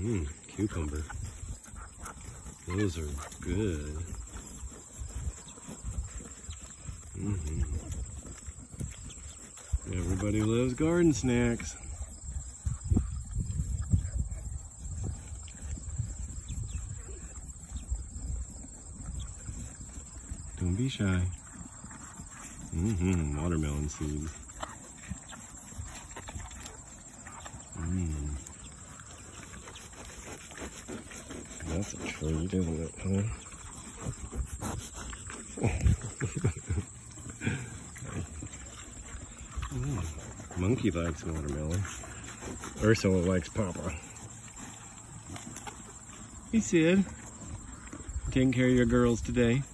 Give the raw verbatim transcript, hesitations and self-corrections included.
Mmm, cucumber. Those are good. Mm-hmm. Everybody loves garden snacks. Don't be shy. Mm-hmm, watermelon seeds. Mmm. That's a treat, isn't it, huh? Mm. Monkey likes watermelon. Ursula likes Papa. Hey Sid, taking care of your girls today?